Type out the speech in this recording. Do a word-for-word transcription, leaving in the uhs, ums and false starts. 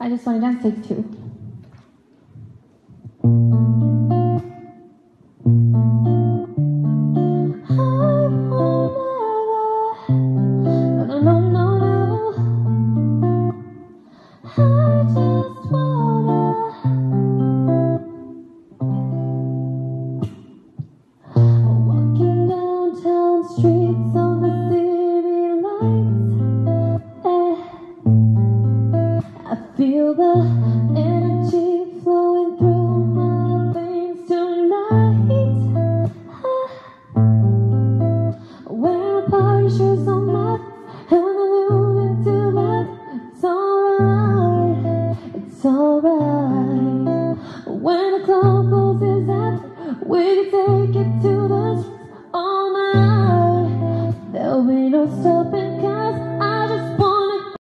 I just want to dance, take two. Streets on the city lights, eh, I feel the